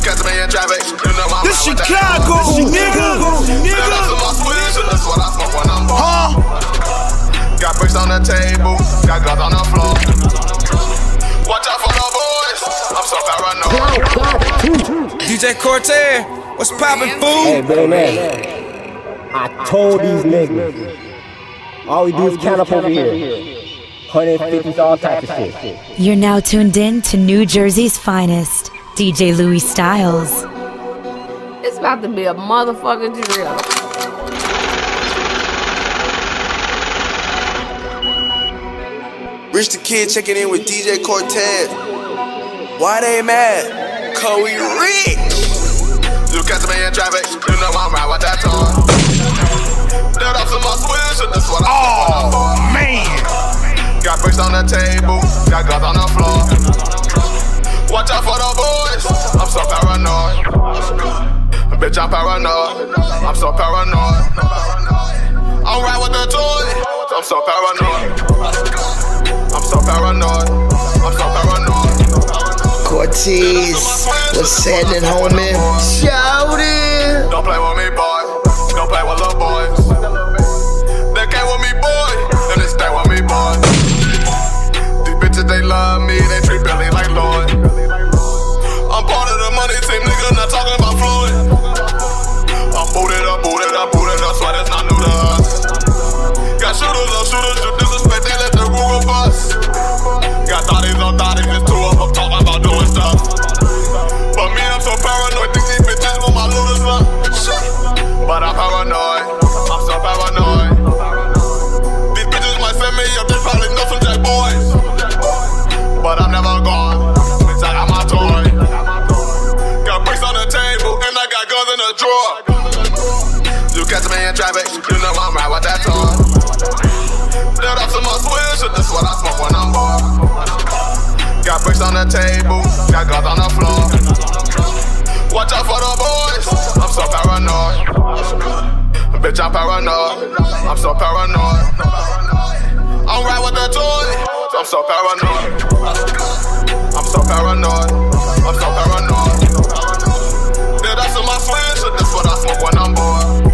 catch me in traffic, you know I'm this Chicago, nigga. That's what I smoke when I'm bored. Got bricks on the table, got guns on the floor. Watch out for the boys, I'm so paranoid. DJ Cortez, what's poppin', fool? Hey, Billy man, I told these niggas, all we do is count up over here. 150s, all types of shit. You're now tuned in to New Jersey's finest, DJ Louis Styles. It's about to be a motherfucking drill. Rich the Kid checking in with DJ Cortez. Why they mad? Cause we rich. You catch me in traffic, you know I'm right with that tongue. Dead off to my switch, that's what I'm man. Got bricks on the table, got guns on the floor. Watch out for the boys, I'm so paranoid. Bitch, I'm paranoid, I'm so paranoid. I'm right with the toy, I'm so paranoid. I'm so paranoid, I'm so paranoid. Cortez, what's happening, homie? Shout it! Don't play with me, boy, don't play with little boys. They came with me, boy, and they stay with me, boy. These bitches, they love me, they treat Billy like Lloyd. I'm part of the money team, nigga, not talking about Floyd. I'm booted up, sweat it's not new to us. Got shooters, you disrespect, they let the Google bust. Got thotties on thotties, there's two of them talking about doing stuff. But me, I'm so paranoid, think these bitches want my loot or something. But I'm paranoid, I'm so paranoid. These bitches might send me up, they probably know some jack boys. But I'm never gone, bitch, I got my toy. Got bricks on the table, and I got guns in the drawer. You catch me in traffic, you know I'm right with that tongue. Dead off to my switch, that's what I smoke when I'm bored. Got bricks on the table, got guns on the floor. Watch out for the boys, I'm so paranoid. Bitch, I'm paranoid, I'm so paranoid. I'm right with the toy, I'm so paranoid. I'm so paranoid, I'm so paranoid. Dead off to my switch, that's what I smoke when I'm bored.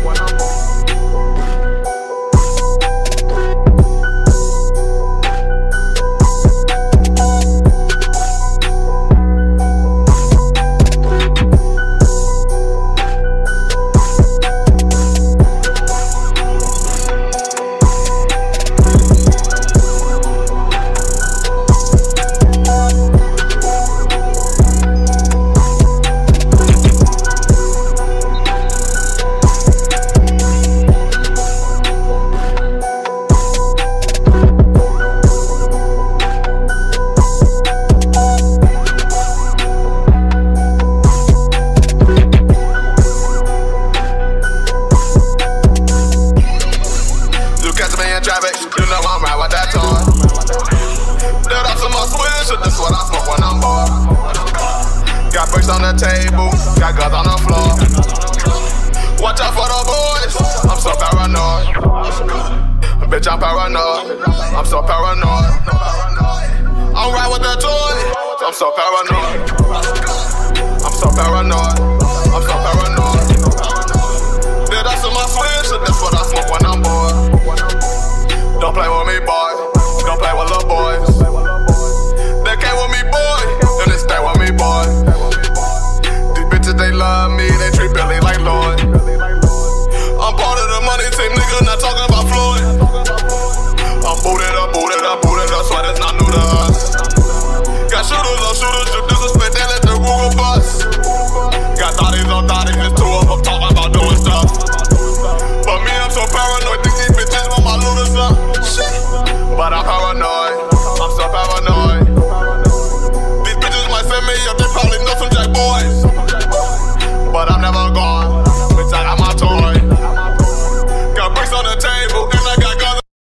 On the table, got guns on the floor. Watch out for the boys, I'm so paranoid. Bitch, I'm paranoid, I'm so paranoid. I'm right with the toy, I'm so paranoid. I'm so paranoid, I'm so paranoid. Dead off to my switch, that's what I smoke when I'm bored. Don't play with me, boy, don't play with little boys. They came with me, boy, and they stay with me, boy. They love me, they treat Billy like Lloyd. I'm part of the money team, nigga, not talking about Floyd. I'm booted up, sweat it's not new to us. Got shooters, you disrespect, they let the Google bust. Got thotties on thotties, there's two of them talking about doing stuff. But me, I'm so paranoid, think these bitches want my loot or something. But I'm paranoid, I'm so paranoid. These bitches might send me up.